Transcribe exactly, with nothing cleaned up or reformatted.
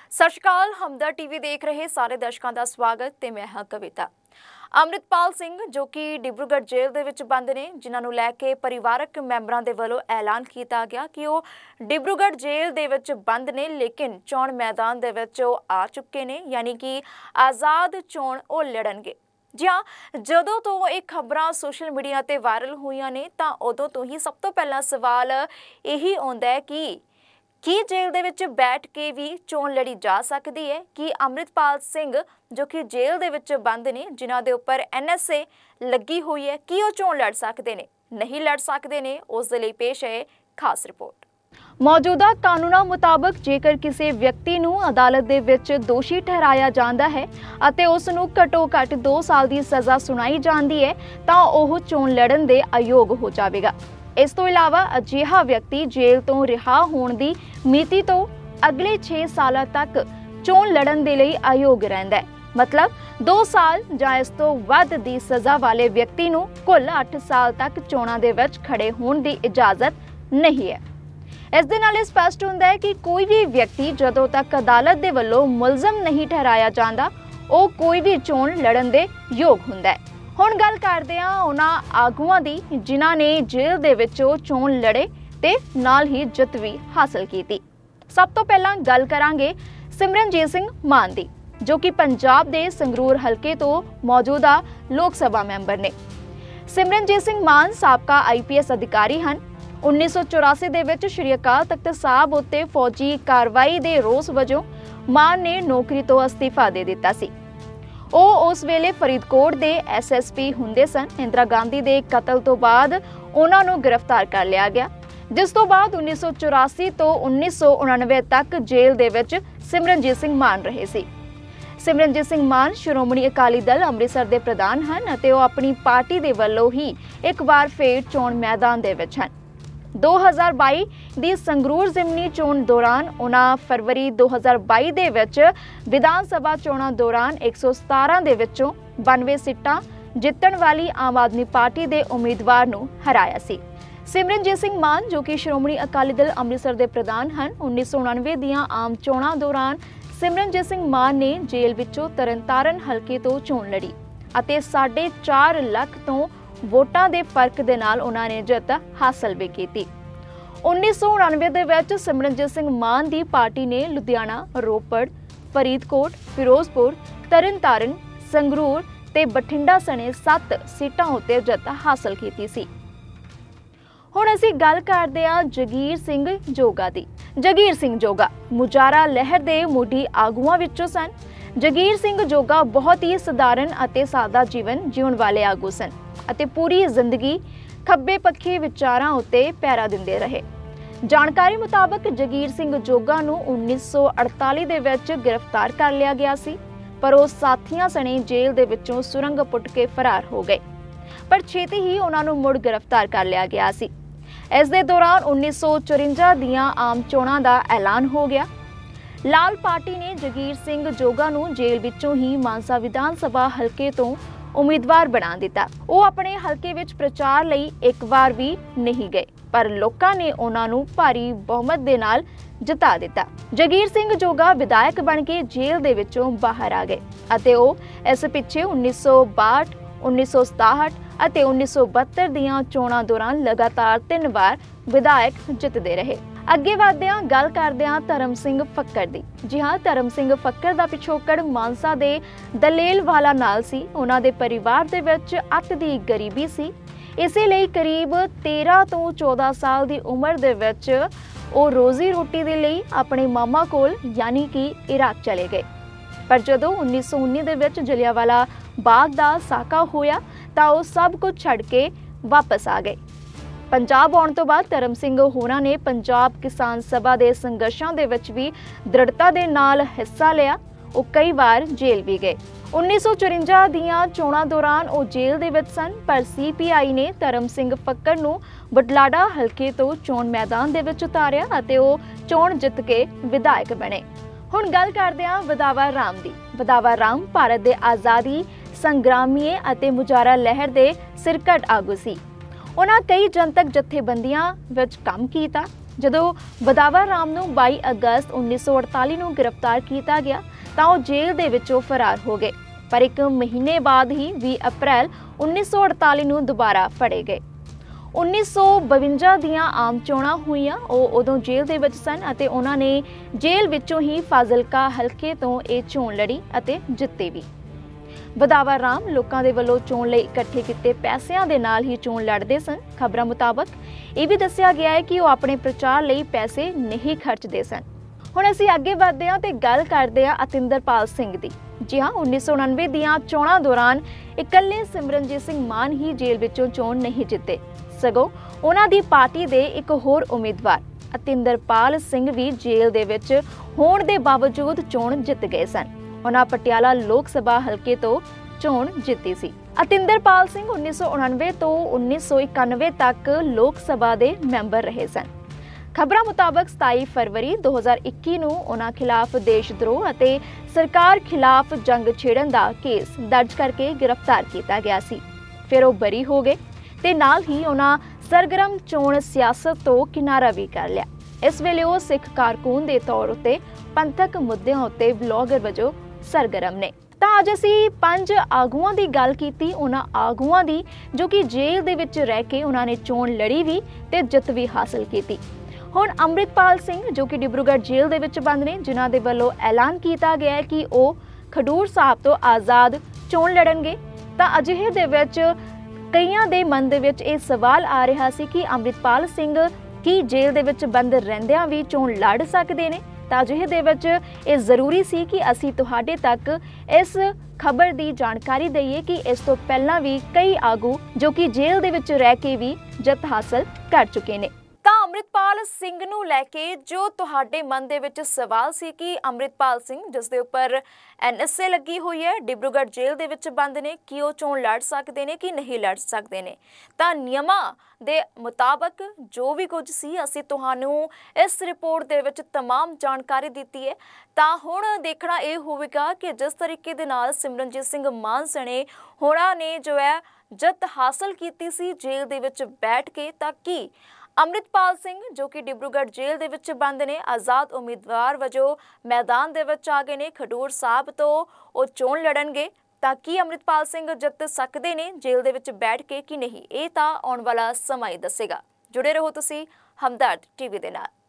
सत श्री अकाल। हमदर्द टीवी देख रहे सारे दर्शकों का स्वागत ते मैं हाँ कविता। अमृतपाल सिंह जो कि डिब्रूगढ़ जेल दे विच बंद ने, जिन्हां नूं लैके परिवारक मैंबरां दे वल्लों ऐलान किया गया कि वो डिब्रूगढ़ जेल दे विच बंद ने, लेकिन चोण मैदान दे विच वो आ चुके ने, यानी कि आज़ाद चोण वो लड़नगे। जी हाँ, जदों तो ये खबरां सोशल मीडिया ते वायरल हुईयां ने तां उदों तो ही सब तो पहला सवाल यही आउंदा है कि की जेल दे विच बैठ के भी चोण लड़ी जा सकती है? कि अमृतपाल सिंह जो कि जेल दे विच बंद ने, जिन्हां दे उपर एन एस ए लगी हुई है, की वो चोण लड़ सकते ने? नहीं लड़ सकते ने? उस दे लई पेश है खास रिपोर्ट। मौजूदा कानूनां मुताबक जेकर किसी व्यक्ति नूं अदालत दे विच दोषी ठहराया जांदा है अते उस नूं घटो घट दो साल की सज़ा सुनाई जांदी है तां ओह चोण लड़न दे अयोग हो जावेगा। इस तो इलावा अजिहा व्यक्ति जेल तो रिहा होने की मिति तो अगले छे साल तक चोण लड़न दे लई अयोग रहिंदा है। मतलब दो साल जां इस तो वध दी सज़ा वाले व्यक्ति नूं कुल अठ साल तक चोणां दे विच खड़े होण दी इजाजत नहीं है। इस दे नाल स्पष्ट हुंदा है कि कोई भी व्यक्ति जदों तक अदालत दे वल्लों मुलजम नहीं ठहराया जांदा, वो कोई भी चोण लड़न दे योग हुंदा है। हुण गल करदे हां उन्हां आगूआं दी जिन्हां ने जेल दे विचों चोण लड़े ते नाल ही जित भी हासिल कीती। सब तो पहलां गल करांगे सिमरनजीत सिंह मान दी, जो कि पंजाब दे संगरूर हलके तो मौजूदा लोक सभा मैंबर ने। सिमरनजीत सिंह मान साबका आई पी एस अधिकारी हन। उन्नीस सौ चौरासी दे विच श्री अकाल तख्त साहब उत्ते फौजी कार्रवाई दे रोस वजों मान ने नौकरी तो अस्तीफा दे दिता सी। ਉਹ उस वेले फरीदकोट के एस एस पी हुंदे सन। इंदिरा गांधी के कतल तो बाद उन्हां नूं गिरफ्तार कर लिया गया, जिस तो बाद उन्नीस सौ चौरासी तो उन्नीस सौ उनानवे तक जेल दे विच सिमरनजीत सिंह मान रहे सी। सिमरनजीत सिंह मान श्रोमणी अकाली दल अमृतसर के प्रधान हैं अते वो अपनी पार्टी के वल्लों ही एक बार फिर चोण मैदान दे विच हैं। दो हज़ार बाई की संगरूर जिमनी चोण दौरान उन्हां फरवरी दो हज़ार बाई दे विच विधान सभा चोणां दौरान एक सौ सतारा दे विचों बानवे सीटां जितण वाली आम आदमी पार्टी के उम्मीदवार नूं हराया सी। सिमरनजीत सिंह मान जो कि श्रोमणी अकाली दल अमृतसर के प्रधान हैं, उन्नीस सौ उनानवे दीआं आम चोणां दौरान सिमरनजीत सिंह मान ने जेल विचों तरनताਰਨ हलके तो चोण लड़ी अते साढ़े चार लख तो वोटां दे फर्क दे नाल उन्हां ने जित हासिल भी की। उन्नीस सौ उनानवे दे विच सिमरनजीत सिंह मान दी पार्टी ने लुधियाना, रोपड़, फरीदकोट, फिरोजपुर, तरनताਰਨ, संगरूर ते बठिंडा सने सत्त सीटां उत्ते जित हासिल की सी। हुण असीं गल करदे हां जगीर सिंह जोगा दी। जगीर सिंह जोगा मुजारा लहर दे मुढ़ी आगूआं विचों सन। जगीर सिंह जोगा बहुत ही सधारण अते सादा जीवन जीउण वाले आगू सन अते पूरी जिंदगी खब्बे पक्षी विचारां उत्ते पैरा दिंदे रहे। जानकारी मुताबक जगीर सिंह जोगा नूं उन्नीस सौ अड़ताली दे विच गिरफ्तार कर लिया गया सी, पर वो साथियां सने जेल दे विचों सुरंग पुट के फरार हो गए, पर छेती ही उन्हां नूं मुड़ गिरफ्तार कर लिया गया सी। इस दे दौरान उन्नीस सौ चुरंजा दीआं आम चोणां दा ऐलान हो गया। लाल पार्टी ने जगीर सिंह जोगा नूं जेल विचों ही मानसा विधान सभा हलके तो उम्मीदवार बना दिता। वो अपने हलके विच प्रचार लई एक बार भी नहीं गए, पर लोकां ने उन्हां नूं भारी बहुमत दे नाल जिता दिता। जगीर सिंह जोगा विधायक बन के जेल दे विचों बाहर आ गए अते वो इस पिछे उन्नीस सौ बाहठ, उन्नीस सौ सताहठ अते उन्नीस सौ बहत्तर दीआं चोणां दौरान लगातार तीन बार विधायक जितदे रहे। अगे वधदिआं गल करदिआं धर्म सिंह फक्कर दी। जी हाँ, धर्म सिंह फक्कर दा पिछोकड़ मानसा दे दलेल वाला नाल सी। उन्हां दे परिवार दे विच अत दी गरीबी सी, इसे लई करीब तेरह तो चौदह साल दी उम्र दे विच वो रोजी रोटी दे लई अपने मामा कोल यानी कि इराक चले गए। पर जदों उन्नीस सौ उन्नी दे विच जलियांवाला बाग दा साका होया तां वो सब कुछ छड्ड के वापस आ गए। पंजाब आउण तो बाद धर्म सिंह होरां ने पंजाब किसान सभा के संघर्षां दे विच भी दृढ़ता दे नाल हिस्सा लिया। वो कई बार जेल भी गए। उन्नीस सौ चुरंजा दीआं चोणां दौरान वो जेल दे विच सन, पर सी पी आई ने धर्म सिंह फक्कर नूं बटलाडा हलके तो चोण मैदान दे विच उतारिया अते वो चोण जित के विधायक बने। हुण गल करदे हां वधावा राम दी। वधावा राम भारत दे आज़ादी संग्रामीए अते मुजारा लहर दे सिरकट आगू सी। उन्हां कई जनतक जथेबंदियां विच काम कीता, ਜਦੋਂ ਵਦਾਵਾ ਰਾਮ ਨੂੰ ਬਾਈ ਅਗਸਤ ਉੱਨੀ ਸੌ ਅੜਤਾਲੀ ਨੂੰ ਗ੍ਰਿਫਤਾਰ ਕੀਤਾ ਗਿਆ ਤਾਂ ਉਹ ਜੇਲ੍ਹ ਦੇ ਵਿੱਚੋਂ ਫਰਾਰ ਹੋ ਗਏ, ਪਰ ਇੱਕ ਮਹੀਨੇ ਬਾਅਦ ਹੀ ਵੀਹ ਅਪ੍ਰੈਲ ਉੱਨੀ ਸੌ ਅੜਤਾਲੀ ਨੂੰ ਦੁਬਾਰਾ ਫੜੇ ਗਏ। ਉੱਨੀ ਸੌ ਬਵੰਜਾ ਦੀਆਂ ਆਮ ਚੋਣਾਂ ਹੋਈਆਂ। ਉਹ ਉਦੋਂ ਜੇਲ੍ਹ ਦੇ ਵਿੱਚ ਸਨ ਅਤੇ ਉਹਨਾਂ ਨੇ ਜੇਲ੍ਹ ਵਿੱਚੋਂ ਹੀ ਫਾਜ਼ਿਲਕਾ ਹਲਕੇ ਤੋਂ ਇਹ ਚੋਣ ਲੜੀ ਅਤੇ ਜਿੱਤੇ ਵੀ। ਵਦਾਵਾ ਰਾਮ ਲੋਕਾਂ ਦੇ ਵੱਲੋਂ ਚੋਣ ਲਈ ਇਕੱਠੇ ਕੀਤੇ ਪੈਸਿਆਂ ਦੇ ਨਾਲ ਹੀ ਚੋਣ ਲੜਦੇ ਸਨ। ਖਬਰਾਂ ਮੁਤਾਬਕ ਇਹ ਵੀ ਦੱਸਿਆ ਗਿਆ ਹੈ ਕਿ ਉਹ ਆਪਣੇ ਪ੍ਰਚਾਰ ਲਈ ਪੈਸੇ ਨਹੀਂ ਖਰਚਦੇ ਸਨ। ਹੁਣ ਅਸੀਂ ਅੱਗੇ ਵਧਦੇ ਹਾਂ ਤੇ ਗੱਲ ਕਰਦੇ ਹਾਂ ਅਤਿੰਦਰਪਾਲ ਸਿੰਘ ਦੀ। ਜੀ ਹਾਂ, ਉੱਨੀ ਸੌ ਉਣਾਨਵੇਂ ਦੀਆਂ ਚੋਣਾਂ ਦੌਰਾਨ ਇਕੱਲੇ ਸਿਮਰਨਜੀਤ ਸਿੰਘ ਮਾਨ ਹੀ ਜੇਲ੍ਹ ਵਿੱਚੋਂ ਚੋਣ ਨਹੀਂ ਜਿੱਤੇ, ਸਗੋਂ ਉਹਨਾਂ ਦੀ ਪਾਰਟੀ ਦੇ ਇੱਕ ਹੋਰ ਉਮੀਦਵਾਰ ਅਤਿੰਦਰਪਾਲ ਸਿੰਘ ਵੀ ਜੇਲ੍ਹ ਦੇ ਵਿੱਚ ਹੋਣ ਦੇ ਬਾਵਜੂਦ ਚੋਣ ਜਿੱਤ ਗਏ ਸਨ। ਉਹਨਾਂ ਪਟਿਆਲਾ ਲੋਕ ਸਭਾ ਹਲਕੇ ਤੋਂ ਚੋਣ ਜਿੱਤੀ ਸੀ। ਅਤਿੰਦਰਪਾਲ ਸਿੰਘ ਉੱਨੀ ਸੌ ਉਣਾਨਵੇਂ ਤੋਂ ਉੱਨੀ ਸੌ ਇਕਾਨਵੇਂ ਤੱਕ ਲੋਕ ਸਭਾ ਦੇ ਮੈਂਬਰ ਰਹੇ ਸਨ। ਖਬਰਾਂ ਮੁਤਾਬਕ ਸਤਾਈ ਫਰਵਰੀ ਦੋ ਹਜ਼ਾਰ ਇੱਕੀ ਨੂੰ ਉਹਨਾਂ ਖਿਲਾਫ ਦੇਸ਼ ਦਰੋਹ ਅਤੇ ਸਰਕਾਰ ਖਿਲਾਫ ਜੰਗ ਛੇੜਨ ਦਾ ਕੇਸ ਦਰਜ ਕਰਕੇ ਗ੍ਰਿਫਤਾਰ ਕੀਤਾ ਗਿਆ ਸੀ। ਫਿਰ ਉਹ ਬਰੀ ਹੋ ਗਏ ਤੇ ਨਾਲ ਹੀ ਉਹਨਾਂ ਸਰਗਰਮ ਚੋਣ ਸਿਆਸਤ ਤੋਂ ਕਿਨਾਰਾ ਵੀ ਕਰ ਲਿਆ। ਇਸ ਵੇਲੇ ਉਹ ਸਿੱਖ ਕਾਰਕੁਨ ਦੇ ਤੌਰ ਉੱਤੇ ਪੰਥਕ ਮੁੱਦਿਆਂ ਉੱਤੇ ਬਲੌਗਰ ਵਜੋਂ ਸਰਗਰਮ ਨੇ। ਤਾਂ ਅੱਜ ਅਸੀਂ ਪੰਜ ਆਗੂਆਂ ਦੀ ਗੱਲ ਕੀਤੀ, ਉਹਨਾਂ ਆਗੂਆਂ ਦੀ ਜੋ ਕਿ ਜੇਲ੍ਹ ਦੇ ਵਿੱਚ ਰਹਿ ਕੇ ਉਹਨਾਂ ਨੇ ਚੋਣ ਲੜੀ ਵੀ ਤੇ ਜਿੱਤ ਵੀ ਹਾਸਲ ਕੀਤੀ। ਹੁਣ ਅੰਮ੍ਰਿਤਪਾਲ ਸਿੰਘ ਜੋ ਕਿ ਡਿਬਰੂਗੜ੍ਹ ਜੇਲ੍ਹ ਦੇ ਵਿੱਚ ਬੰਦ ਨੇ, ਜਿਨ੍ਹਾਂ ਦੇ ਵੱਲੋਂ ਐਲਾਨ ਕੀਤਾ ਗਿਆ ਹੈ ਕਿ ਉਹ ਖਡੂਰ ਸਾਹਿਬ ਤੋਂ ਆਜ਼ਾਦ ਚੋਣ ਲੜਨਗੇ, ਤਾਂ ਅਜਿਹੇ ਦੇ ਵਿੱਚ ਕਈਆਂ ਦੇ ਮਨ ਦੇ ਵਿੱਚ ਇਹ ਸਵਾਲ ਆ ਰਿਹਾ ਸੀ ਕਿ ਅੰਮ੍ਰਿਤਪਾਲ ਸਿੰਘ ਕੀ ਜੇਲ੍ਹ ਦੇ ਵਿੱਚ ਬੰਦ ਰਹਿੰਦਿਆਂ ਵੀ ਚੋਣ ਲੜ ਸਕਦੇ ਨੇ। ਤਾਂ ਅਜਿਹੇ ਦੇ ਵਿੱਚ ਇਹ ਜ਼ਰੂਰੀ ਸੀ ਕਿ ਅਸੀਂ ਤੁਹਾਡੇ ਤੱਕ ਇਸ ਖਬਰ ਦੀ ਜਾਣਕਾਰੀ ਦਈਏ ਕਿ ਇਸ ਤੋਂ ਪਹਿਲਾਂ ਵੀ ਕਈ ਆਗੂ ਜੋ ਕਿ ਜੇਲ੍ਹ ਦੇ ਵਿੱਚ ਰਹਿ ਕੇ ਵੀ ਜਿੱਤ ਹਾਸਲ ਕਰ ਚੁੱਕੇ ਨੇ। ਤਾਂ ਅੰਮ੍ਰਿਤਪਾਲ ਸਿੰਘ ਨੂੰ ਲੈ ਕੇ ਜੋ ਤੁਹਾਡੇ ਮਨ ਦੇ ਵਿੱਚ ਸਵਾਲ ਸੀ ਕਿ ਅੰਮ੍ਰਿਤਪਾਲ ਸਿੰਘ ਜਿਸ ਦੇ ਉੱਪਰ ਐਨ ਐਸ ਏ ਲੱਗੀ ਹੋਈ ਹੈ, ਡਿਬਰੂਗੜ੍ਹ ਜੇਲ੍ਹ ਦੇ ਵਿੱਚ ਬੰਦ ਨੇ, ਕੀ ਉਹ ਚੋਣ ਲੜ ਸਕਦੇ ਨੇ ਕਿ ਨਹੀਂ ਲੜ ਸਕਦੇ ਨੇ, ਤਾਂ ਨਿਯਮਾਂ ਦੇ ਮੁਤਾਬਕ ਜੋ ਵੀ ਕੁਝ ਸੀ ਅਸੀਂ ਤੁਹਾਨੂੰ ਇਸ ਰਿਪੋਰਟ ਦੇ ਵਿੱਚ ਤਮਾਮ ਜਾਣਕਾਰੀ ਦਿੱਤੀ ਹੈ। ਤਾਂ ਹੁਣ ਦੇਖਣਾ ਇਹ ਹੋਵੇਗਾ ਕਿ ਜਿਸ ਤਰੀਕੇ ਦੇ ਨਾਲ ਸਿਮਰਨਜੀਤ ਸਿੰਘ ਮਾਨ ਸਣੇ ਹੋਰਾਂ ਨੇ ਜੋ ਹੈ ਜਿੱਤ ਹਾਸਲ ਕੀਤੀ ਸੀ ਜੇਲ੍ਹ ਦੇ ਵਿੱਚ ਬੈਠ ਕੇ, ਤਾਂ ਕੀ ਅੰਮ੍ਰਿਤਪਾਲ ਸਿੰਘ ਜੋ ਕਿ ਡਿਬਰੂਗੜ੍ਹ ਜੇਲ੍ਹ ਦੇ ਵਿੱਚ ਬੰਦ ਨੇ ਆਜ਼ਾਦ ਉਮੀਦਵਾਰ ਵਜੋਂ ਮੈਦਾਨ ਦੇ ਵਿੱਚ ਆ ਗਏ ਨੇ, ਖਡੂਰ ਸਾਹਿਬ ਤੋਂ ਉਹ ਚੋਣ ਲੜਨਗੇ, ਤਾਂ ਕੀ ਅੰਮ੍ਰਿਤਪਾਲ ਸਿੰਘ ਜਿੱਤ ਸਕਦੇ ਨੇ ਜੇਲ੍ਹ ਦੇ ਵਿੱਚ ਬੈਠ ਕੇ ਕਿ ਨਹੀਂ, ਇਹ ਤਾਂ ਆਉਣ ਵਾਲਾ ਸਮਾਂ ਹੀ ਦੱਸੇਗਾ। ਜੁੜੇ ਰਹੋ ਤੁਸੀਂ ਹਮਦਰਦ ਟੀਵੀ ਦੇ ਨਾਲ।